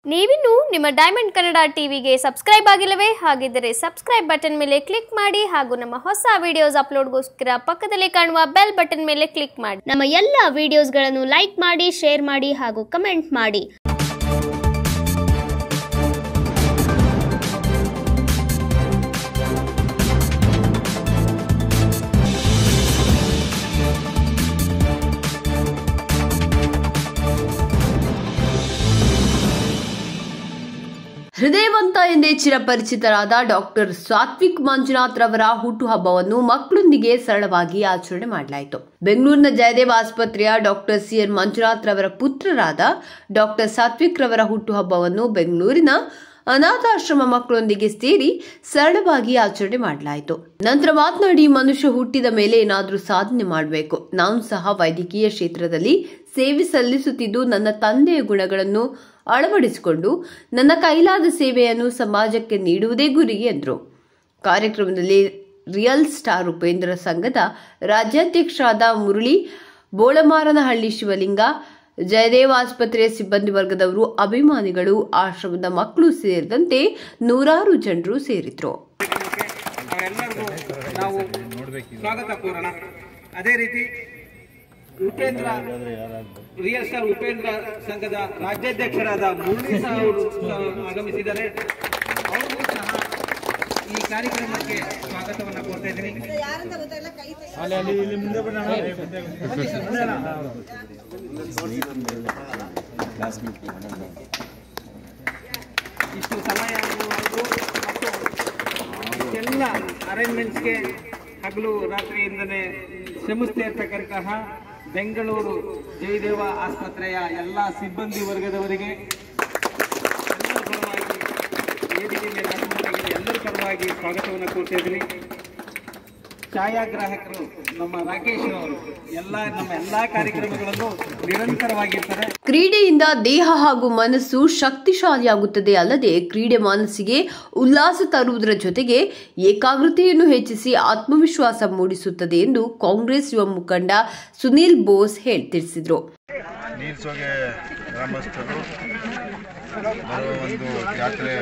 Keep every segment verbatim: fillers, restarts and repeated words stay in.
ನೀವಿನ್ನು ನಿಮ್ಮ ಡೈಮಂಡ್ ಕನ್ನಡ ಟಿವಿಗೆ ಸಬ್ಸ್ಕ್ರೈಬ್ ಆಗಿಲ್ಲವೇ? ಹಾಗಿದ್ದರೆ ಸಬ್ಸ್ಕ್ರೈಬ್ ಬಟನ್ ಮೇಲೆ ಕ್ಲಿಕ್ ಮಾಡಿ ಹಾಗೂ ನಮ್ಮ ಹೊಸ ವಿಡಿಯೋಸ್ ಅಪ್ಲೋಡ್ಗೋಸ್ಕರ ಪಕ್ಕದಲ್ಲಿ ಕಾಣುವ ಬೆಲ್ ಬಟನ್ ಮೇಲೆ ಕ್ಲಿಕ್ ಮಾಡಿ. ನಮ್ಮ ಎಲ್ಲ ವಿಡಿಯೋಸ್ಗಳನ್ನು ಲೈಕ್ ಮಾಡಿ, ಶೇರ್ ಮಾಡಿ ಹಾಗೂ ಕಮೆಂಟ್ ಮಾಡಿ. ಹೃದಯವಂತ ಎಂದೇ ಚಿರಪರಿಚಿತರಾದ ಡಾಕ್ಟರ್ ಸಾತ್ವಿಕ್ ಮಂಜುನಾಥ್ ರವರ ಹುಟ್ಟುಹಬ್ಬವನ್ನು ಮಕ್ಕಳೊಂದಿಗೆ ಸರಳವಾಗಿ ಆಚರಣೆ ಮಾಡಲಾಯಿತು. ಬೆಂಗಳೂರಿನ ಜಯದೇವ ಆಸ್ಪತ್ರೆಯ ಡಾಕ್ಟರ್ ಸಿಎನ್ ಮಂಜುನಾಥ್ ರವರ ಪುತ್ರರಾದ ಡಾಕ್ಟರ್ ಸಾತ್ವಿಕ್ ರವರ ಹುಟ್ಟುಹಬ್ಬವನ್ನು ಬೆಂಗಳೂರಿನ ಅನಾಥಾಶ್ರಮ ಮಕ್ಕಳೊಂದಿಗೆ ಸೇರಿ ಸರಳವಾಗಿ ಆಚರಣೆ ಮಾಡಲಾಯಿತು. ನಂತರ ಮಾತನಾಡಿ, ಮನುಷ್ಯ ಹುಟ್ಟಿದ ಮೇಲೆ ಏನಾದರೂ ಸಾಧನೆ ಮಾಡಬೇಕು. ನಾನು ಸಹ ವೈದ್ಯಕೀಯ ಕ್ಷೇತ್ರದಲ್ಲಿ ಸೇವೆ ಸಲ್ಲಿಸುತ್ತಿದ್ದು ನನ್ನ ತಂದೆಯ ಗುಣಗಳನ್ನು ಅಳವಡಿಸಿಕೊಂಡು ನನ್ನ ಕೈಲಾದ ಸೇವೆಯನ್ನು ಸಮಾಜಕ್ಕೆ ನೀಡುವುದೇ ಗುರಿ ಎಂದರು. ಕಾರ್ಯಕ್ರಮದಲ್ಲಿ ರಿಯಲ್ ಸ್ಟಾರ್ ಉಪೇಂದ್ರ ಸಂಘದ ರಾಜ್ಯಾಧ್ಯಕ್ಷರಾದ ಮುರಳಿ, ಬೋಳಮಾರನಹಳ್ಳಿ ಶಿವಲಿಂಗ, ಜಯದೇವ ಆಸ್ಪತ್ರೆಯ ಸಿಬ್ಬಂದಿ ವರ್ಗದವರು, ಅಭಿಮಾನಿಗಳು, ಆಶ್ರಮದ ಮಕ್ಕಳು ಸೇರಿದಂತೆ ನೂರಾರು ಜನರು ಸೇರಿದ್ರು. ಅದೇ ರೀತಿ ಉಪೇಂದ್ರ ರಿಯಲ್ ಸ್ಟಾರ್ ಉಪೇಂದ್ರ ಸಂಘದ ರಾಜ್ಯಾಧ್ಯಕ್ಷರಾದ ಮುರಳಿ ಸಹ ಅವರು ಆಗಮಿಸಿದ್ದಾರೆ. ಅವರು ಸಹ ಈ ಕಾರ್ಯಕ್ರಮಕ್ಕೆ ಸ್ವಾಗತವನ್ನು ಕೋರ್ತಾ ಇದ್ದೀನಿ. ಇಷ್ಟು ಸಮಯ ಎಲ್ಲ ಅರೇಂಜ್ಮೆಂಟ್ಸ್ಗೆ ಹಗಲು ರಾತ್ರಿಯಿಂದಲೇ ಶ್ರಮಿಸ್ತಾ ಇರ್ತಕ್ಕಂತಹ ಬೆಂಗಳೂರು ಜಯದೇವ ಆಸ್ಪತ್ರೆಯ ಎಲ್ಲ ಸಿಬ್ಬಂದಿ ವರ್ಗದವರಿಗೆ ಎಲ್ಲರ ಪರವಾಗಿ ವೇದಿಕೆ ಮೇಲೆ ಎಲ್ಲರ ಪರವಾಗಿ ಸ್ವಾಗತವನ್ನು ಕೋರ್ತಾ ಇದ್ದೀನಿ. ಛಾಯಾಗ್ರಾಹಕರು ನಮ್ಮ ರಾಕೇಶ್ ಅವರು ಎಲ್ಲ ನಮ್ಮ ಎಲ್ಲಾ ಕಾರ್ಯಕ್ರಮಗಳಲ್ಲೂ ನಿರಂತರವಾಗಿರ್ತಾರೆ. ಕ್ರೀಡೆಯಿಂದ ದೇಹ ಹಾಗೂ ಮನಸ್ಸು ಶಕ್ತಿಶಾಲಿಯಾಗುತ್ತದೆ ಅಲ್ಲದೆ ಕ್ರೀಡೆ ಮನಸ್ಸಿಗೆ ಉಲ್ಲಾಸ ತರುವುದರ ಜೊತೆಗೆ ಏಕಾಗ್ರತೆಯನ್ನು ಹೆಚ್ಚಿಸಿ ಆತ್ಮವಿಶ್ವಾಸ ಮೂಡಿಸುತ್ತದೆ ಎಂದು ಕಾಂಗ್ರೆಸ್ ಯುವ ಮುಖಂಡ ಸುನೀಲ್ ಬೋಸ್ ತಿಳಿಸಿದರು. ನೀರ್ಸೋಗೆ ಗ್ರಾಮಸ್ಥರು ಬರುವ ಒಂದು ಜಾತ್ರೆ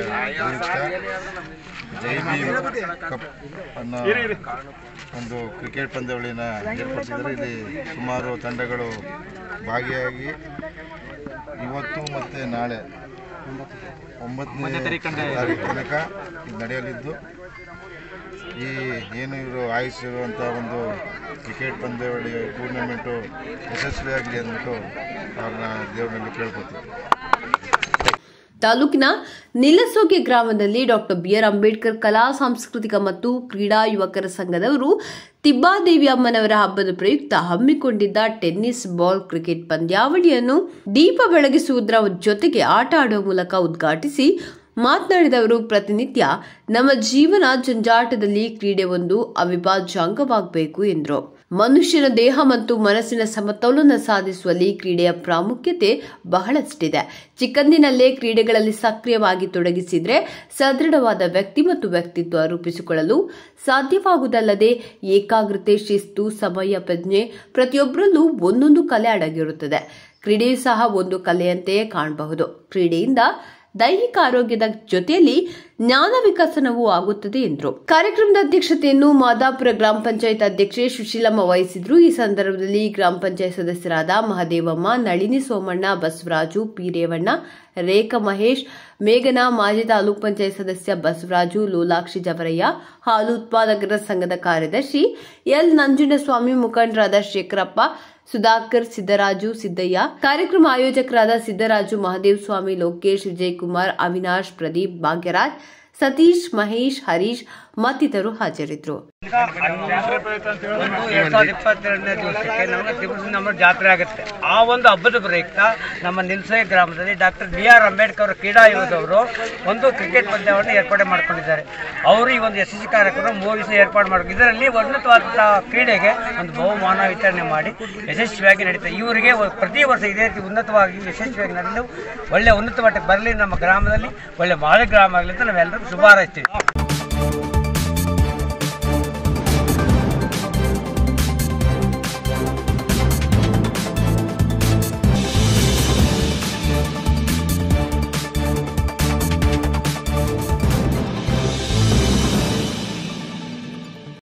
ಜೈ ಭೀಮ್ ಕಪ್ ಅನ್ನೋ ಒಂದು ಕ್ರಿಕೆಟ್ ಪಂದ್ಯಾವಳಿನ ಏರ್ಪಡಿಸಿದರೆ ಇಲ್ಲಿ ಸುಮಾರು ತಂಡಗಳು ಭಾಗಿಯಾಗಿ ಇವತ್ತು ಮತ್ತು ನಾಳೆ ಒಂಬತ್ತನೇ ತಾರೀಕು ತನಕ ಇದು ನಡೆಯಲಿದ್ದು, ಈ ಏನು ಇವರು ಆಯೋಜಿಸಿರುವಂಥ ಒಂದು ಕ್ರಿಕೆಟ್ ಪಂದ್ಯಾವಳಿ ಟೂರ್ನಮೆಂಟು ಯಶಸ್ವಿಯಾಗಲಿ ಅಂದ್ಬಿಟ್ಟು ಅವ್ರನ್ನ ದೇವರಲ್ಲಿ ಕೇಳ್ಕೊತೀವಿ. ತಾಲೂಕಿನ ನಿಲಸೋಗೆ ಗ್ರಾಮದಲ್ಲಿ ಡಾಕ್ಟರ್ ಬಿಆರ್ ಅಂಬೇಡ್ಕರ್ ಕಲಾ ಸಾಂಸ್ಕೃತಿಕ ಮತ್ತು ಕ್ರೀಡಾ ಯುವಕರ ಸಂಘದವರು ತಿಬ್ಬಾದೇವಿ ಅಮ್ಮನವರ ಹಬ್ಬದ ಪ್ರಯುಕ್ತ ಹಮ್ಮಿಕೊಂಡಿದ್ದ ಟೆನ್ನಿಸ್ ಬಾಲ್ ಕ್ರಿಕೆಟ್ ಪಂದ್ಯಾವಳಿಯನ್ನು ದೀಪ ಬೆಳಗಿಸುವುದರ ಜೊತೆಗೆ ಆಟ ಆಡುವ ಮೂಲಕ ಉದ್ಘಾಟಿಸಿ ಮಾತನಾಡಿದ ಅವರು, ಪ್ರತಿನಿತ್ಯ ನಮ್ಮ ಜೀವನ ಜಂಜಾಟದಲ್ಲಿ ಕ್ರೀಡೆ ಒಂದು ಅವಿಭಾಜ್ಯ ಅಂಗವಾಗಬೇಕು ಎಂದರು. ಮನುಷ್ಯನ ದೇಹ ಮತ್ತು ಮನಸ್ಸಿನ ಸಮತೋಲನ ಸಾಧಿಸುವಲ್ಲಿ ಕ್ರೀಡೆಯ ಪ್ರಾಮುಖ್ಯತೆ ಬಹಳಷ್ಟಿದೆ. ಚಿಕ್ಕಂದಿನಲ್ಲೇ ಕ್ರೀಡೆಗಳಲ್ಲಿ ಸಕ್ರಿಯವಾಗಿ ತೊಡಗಿಸಿದ್ರೆ ಸದೃಢವಾದ ವ್ಯಕ್ತಿ ಮತ್ತು ವ್ಯಕ್ತಿತ್ವ ರೂಪಿಸಿಕೊಳ್ಳಲು ಸಾಧ್ಯವಾಗುವುದಲ್ಲದೆ ಏಕಾಗ್ರತೆ, ಶಿಸ್ತು, ಸಮಯ ಪ್ರಜ್ಞೆ ಪ್ರತಿಯೊಬ್ಬರಲ್ಲೂ ಒಂದೊಂದು ಕಲೆ ಅಡಗಿರುತ್ತದೆ. ಕ್ರೀಡೆಯೂ ಸಹ ಒಂದು ಕಲೆಯಂತೆಯೇ ಕಾಣಬಹುದು. ಕ್ರೀಡೆಯಿಂದ ದೈಹಿಕ ಆರೋಗ್ಯದ ಜೊತೆಯಲ್ಲಿ ಜ್ಞಾನ ವಿಕಸನವೂ ಆಗುತ್ತದೆ ಎಂದರು. ಕಾರ್ಯಕ್ರಮದ ಅಧ್ಯಕ್ಷತೆಯನ್ನು ಮಾದಾಪುರ ಗ್ರಾಮ ಪಂಚಾಯತ್ ಅಧ್ಯಕ್ಷೆ ಸುಶೀಲಮ್ಮ ವಹಿಸಿದ್ರು. ಈ ಸಂದರ್ಭದಲ್ಲಿ ಗ್ರಾಮ ಪಂಚಾಯತ್ ಸದಸ್ಯರಾದ ಮಹದೇವಮ್ಮ, ನಳಿನಿ ಸೋಮಣ್ಣ, ಬಸವರಾಜು, ಪಿ ರೇವಣ್ಣ, ರೇಖಾ ಮಹೇಶ್, ಮೇಘನಾ, ಮಾಜಿ ತಾಲೂಕ್ ಪಂಚಾಯತ್ ಸದಸ್ಯ ಬಸವರಾಜು, ಲೋಲಾಕ್ಷಿ ಜವರಯ್ಯ, ಹಾಲು ಉತ್ಪಾದಕರ ಸಂಘದ ಕಾರ್ಯದರ್ಶಿ ಎಲ್ ನಂಜುಂಡಸ್ವಾಮಿ, ಮುಖಂಡರಾದ ಶೇಖರಪ್ಪ, ಸುಧಾಕರ್, ಸಿದ್ದರಾಜು, ಸಿದ್ದಯ್ಯ, ಕಾರ್ಯಕ್ರಮ ಆಯೋಜಕರಾದ ಸಿದ್ದರಾಜು, ಮಹದೇವ್ ಸ್ವಾಮಿ, ಲೋಕೇಶ್, ವಿಜಯಕುಮಾರ್, ಅವಿನಾಶ್, ಪ್ರದೀಪ್, ಭಾಗ್ಯರಾಜ್, ಸತೀಶ್, ಮಹೇಶ್, ಹರೀಶ್ ಮತ್ತಿತರರು ಹಾಜರಿದ್ದರು. ಎರಡ್ ಸಾವಿರದ ಇಪ್ಪತ್ತೆರಡನೇ ದಿವಸಕ್ಕೆ ನಮಗೆ ತಿರುಪತಿ ನಮ್ಮ ಜಾತ್ರೆ ಆಗುತ್ತೆ. ಆ ಒಂದು ಹಬ್ಬದ ಪ್ರಯುಕ್ತ ನಮ್ಮ ನಿಲ್ಸೆ ಗ್ರಾಮದಲ್ಲಿ ಡಾಕ್ಟರ್ ಬಿ ಆರ್ ಅಂಬೇಡ್ಕರ್ ಅವರ ಕ್ರೀಡಾ ಯುವದವರು ಒಂದು ಕ್ರಿಕೆಟ್ ಪಂದ್ಯವನ್ನು ಏರ್ಪಾಡು ಮಾಡಿಕೊಂಡಿದ್ದಾರೆ. ಅವರು ಈ ಒಂದು ಯಶಸ್ವಿ ಕಾರ್ಯಕ್ರಮ ಮೂರು ದಿವಸ ಏರ್ಪಾಡು ಮಾಡಿ ಇದರಲ್ಲಿ ಉನ್ನತವಾದಂತಹ ಕ್ರೀಡೆಗೆ ಒಂದು ಬಹುಮಾನ ವಿತರಣೆ ಮಾಡಿ ಯಶಸ್ವಿಯಾಗಿ ನಡೀತಾರೆ. ಇವರಿಗೆ ಪ್ರತಿ ವರ್ಷ ಇದೇ ರೀತಿ ಉನ್ನತವಾಗಿ ಯಶಸ್ವಿಯಾಗಿ ನಡೆದು ಒಳ್ಳೆ ಉನ್ನತ ಮಟ್ಟಕ್ಕೆ ಬರಲಿ, ನಮ್ಮ ಗ್ರಾಮದಲ್ಲಿ ಒಳ್ಳೆ ಮಾದರಿ ಗ್ರಾಮ ಆಗಲಿ ಅಂತ ನಾವೆಲ್ಲರೂ ಶುಭ ಹಾರೈಸ್ತೀವಿ.